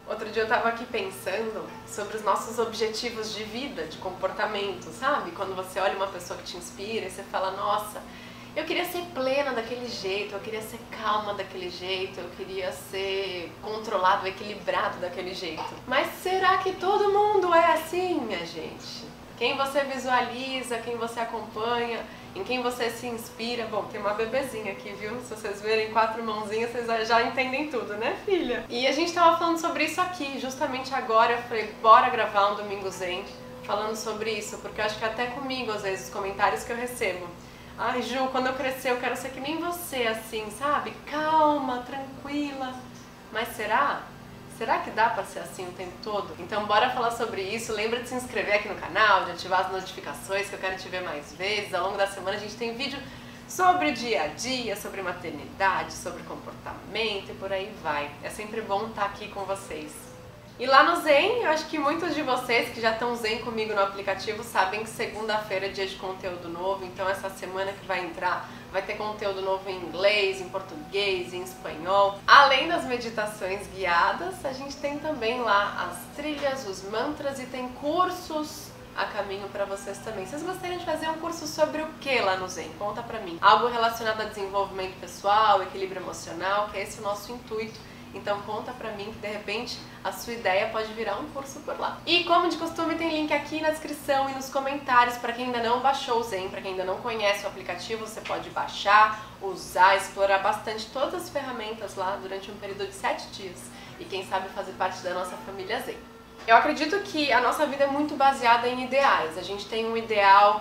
Outro dia eu tava aqui pensando sobre os nossos objetivos de vida, de comportamento, sabe? Quando você olha uma pessoa que te inspira e você fala, nossa, eu queria ser plena daquele jeito, eu queria ser calma daquele jeito, eu queria ser controlado, equilibrado daquele jeito. Mas será que todo mundo é assim, minha gente? Quem você visualiza, quem você acompanha, em quem você se inspira. Bom, tem uma bebezinha aqui, viu? Se vocês verem 4 mãozinhas, vocês já entendem tudo, né, filha? E a gente tava falando sobre isso aqui, justamente agora eu falei, bora gravar um Domingo Zen falando sobre isso, porque eu acho que até comigo, às vezes, os comentários que eu recebo. Ai, Ju, quando eu crescer eu quero ser que nem você, assim, sabe? Calma, tranquila. Mas será? Será que dá pra ser assim o tempo todo? Então bora falar sobre isso. Lembra de se inscrever aqui no canal, de ativar as notificações que eu quero te ver mais vezes. Ao longo da semana a gente tem vídeo sobre o dia a dia, sobre maternidade, sobre comportamento e por aí vai. É sempre bom estar aqui com vocês. E lá no Zen, eu acho que muitos de vocês que já estão Zen comigo no aplicativo sabem que segunda-feira é dia de conteúdo novo, então essa semana que vai entrar vai ter conteúdo novo em inglês, em português, em espanhol. Além das meditações guiadas, a gente tem também lá as trilhas, os mantras e tem cursos a caminho para vocês também. Vocês gostariam de fazer um curso sobre o que lá no Zen? Conta pra mim. Algo relacionado a desenvolvimento pessoal, equilíbrio emocional, que é esse o nosso intuito. Então conta pra mim que de repente a sua ideia pode virar um curso por lá. E como de costume tem link aqui na descrição e nos comentários para quem ainda não baixou o Zen, para quem ainda não conhece o aplicativo, você pode baixar, usar, explorar bastante todas as ferramentas lá durante um período de 7 dias. E quem sabe fazer parte da nossa família Zen. Eu acredito que a nossa vida é muito baseada em ideais. A gente tem um ideal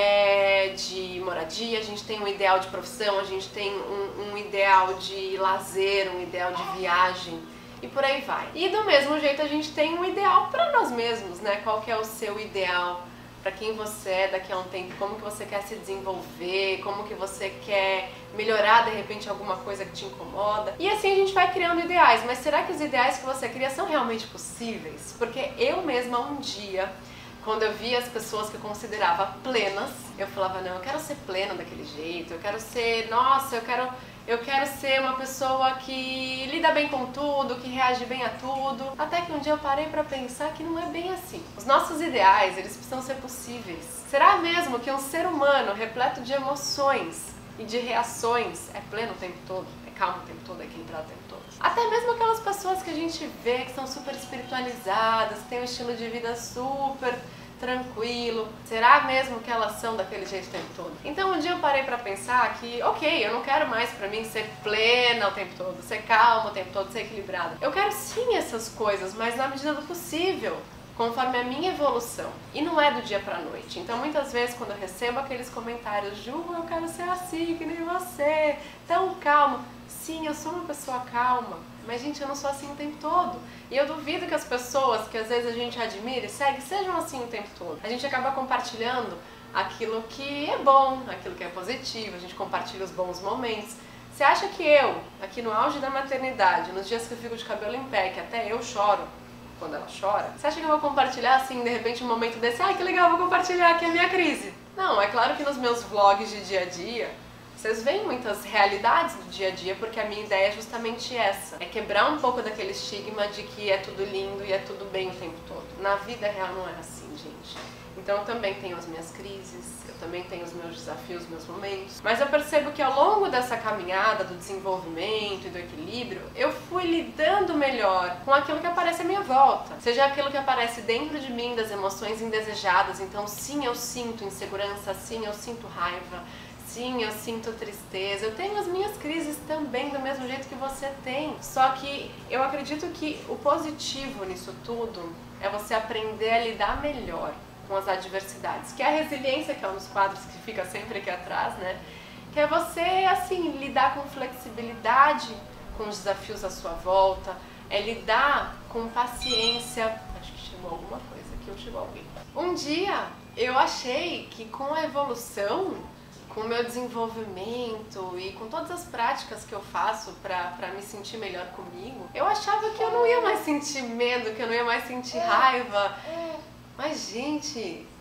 de moradia, a gente tem um ideal de profissão, a gente tem um ideal de lazer, um ideal de viagem e por aí vai. E do mesmo jeito a gente tem um ideal para nós mesmos, né? Qual que é o seu ideal? Para quem você é daqui a um tempo, como que você quer se desenvolver, como que você quer melhorar de repente alguma coisa que te incomoda. E assim a gente vai criando ideais, mas será que os ideais que você cria são realmente possíveis? Porque eu mesma um dia, quando eu via as pessoas que eu considerava plenas, eu falava, não, eu quero ser plena daquele jeito, eu quero ser, nossa, eu quero ser uma pessoa que lida bem com tudo, que reage bem a tudo. Até que um dia eu parei pra pensar que não é bem assim. Os nossos ideais, eles precisam ser possíveis. Será mesmo que um ser humano repleto de emoções e de reações é pleno o tempo todo? É calmo o tempo todo? É equilibrado o tempo todo? Até mesmo aquelas pessoas que a gente vê que são super espiritualizadas, que têm um estilo de vida super tranquilo, será mesmo que elas são daquele jeito o tempo todo? Então um dia eu parei pra pensar que, ok, eu não quero mais pra mim ser plena o tempo todo, ser calma o tempo todo, ser equilibrada. Eu quero sim essas coisas, mas na medida do possível, conforme a minha evolução. E não é do dia pra noite. Então muitas vezes quando eu recebo aqueles comentários, Ju, eu quero ser assim, que nem você, tão calma. Sim, eu sou uma pessoa calma, mas gente, eu não sou assim o tempo todo. E eu duvido que as pessoas que às vezes a gente admira e segue sejam assim o tempo todo. A gente acaba compartilhando aquilo que é bom, aquilo que é positivo, a gente compartilha os bons momentos. Você acha que eu, aqui no auge da maternidade, nos dias que eu fico de cabelo em pé, que até eu choro quando ela chora, você acha que eu vou compartilhar assim, de repente, um momento desse, ai que legal, vou compartilhar aqui a minha crise? Não, é claro que nos meus vlogs de dia a dia, vocês veem muitas realidades do dia a dia, porque a minha ideia é justamente essa. É quebrar um pouco daquele estigma de que é tudo lindo e é tudo bem o tempo todo. Na vida real não é assim, gente. Então eu também tenho as minhas crises, eu também tenho os meus desafios, os meus momentos. Mas eu percebo que ao longo dessa caminhada do desenvolvimento e do equilíbrio, eu fui lidando melhor com aquilo que aparece à minha volta. Seja aquilo que aparece dentro de mim, das emoções indesejadas. Então sim, eu sinto insegurança, sim, eu sinto raiva. Sim, eu sinto tristeza, eu tenho as minhas crises também do mesmo jeito que você tem. Só que eu acredito que o positivo nisso tudo é você aprender a lidar melhor com as adversidades. Que é a resiliência, que é um dos quadros que fica sempre aqui atrás, né? Que é você, assim, lidar com flexibilidade com os desafios à sua volta, é lidar com paciência. Acho que chegou alguma coisa aqui, ou chegou alguém. Um dia eu achei que com a evolução, com o meu desenvolvimento e com todas as práticas que eu faço pra me sentir melhor comigo, eu achava que eu não ia mais sentir medo, que eu não ia mais sentir raiva. Mas, gente,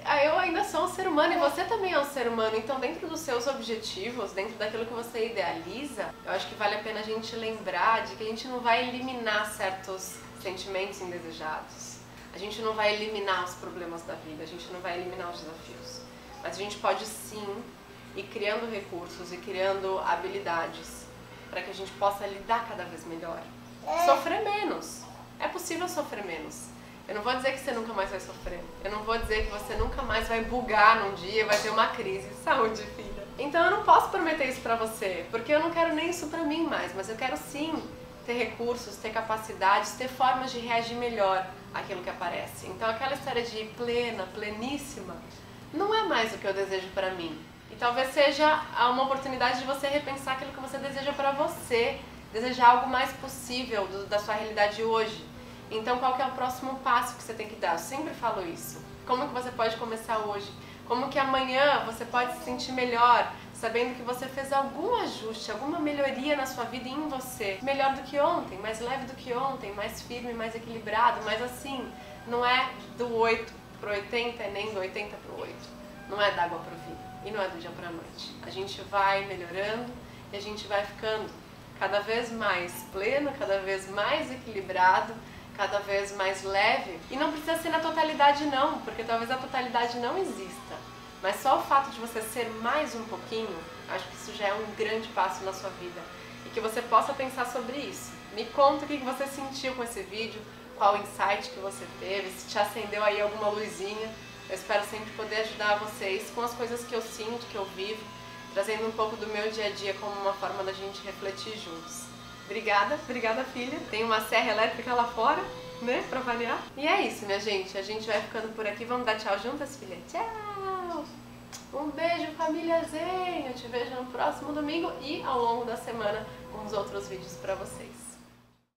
eu ainda sou um ser humano e você também é um ser humano, então dentro dos seus objetivos, dentro daquilo que você idealiza, eu acho que vale a pena a gente lembrar de que a gente não vai eliminar certos sentimentos indesejados, a gente não vai eliminar os problemas da vida, a gente não vai eliminar os desafios, mas a gente pode sim ir criando recursos e criando habilidades para que a gente possa lidar cada vez melhor, sofrer menos, é possível sofrer menos. Eu não vou dizer que você nunca mais vai sofrer. Eu não vou dizer que você nunca mais vai bugar num dia e vai ter uma crise de saúde, filha. Então eu não posso prometer isso pra você, porque eu não quero nem isso pra mim mais, mas eu quero sim ter recursos, ter capacidades, ter formas de reagir melhor àquilo que aparece. Então aquela história de plena, pleníssima, não é mais o que eu desejo pra mim. E talvez seja uma oportunidade de você repensar aquilo que você deseja pra você, desejar algo mais possível da sua realidade hoje. Então qual que é o próximo passo que você tem que dar? Eu sempre falo isso. Como que você pode começar hoje? Como que amanhã você pode se sentir melhor, sabendo que você fez algum ajuste, alguma melhoria na sua vida e em você. Melhor do que ontem, mais leve do que ontem, mais firme, mais equilibrado, mas assim, não é do 8 pro 80, nem do 80 pro 8. Não é da água pro vinho e não é do dia pra noite. A gente vai melhorando e a gente vai ficando cada vez mais pleno, cada vez mais equilibrado, cada vez mais leve, e não precisa ser na totalidade não, porque talvez a totalidade não exista, mas só o fato de você ser mais um pouquinho, acho que isso já é um grande passo na sua vida, e que você possa pensar sobre isso. Me conta o que você sentiu com esse vídeo, qual insight que você teve, se te acendeu aí alguma luzinha. Eu espero sempre poder ajudar vocês com as coisas que eu sinto, que eu vivo, trazendo um pouco do meu dia a dia como uma forma da gente refletir juntos. Obrigada filha. Tem uma serra elétrica lá fora, né, pra variar. E é isso, minha gente. A gente vai ficando por aqui. Vamos dar tchau juntas, filha? Tchau! Um beijo, família Zen. Eu te vejo no próximo domingo e ao longo da semana com os outros vídeos pra vocês.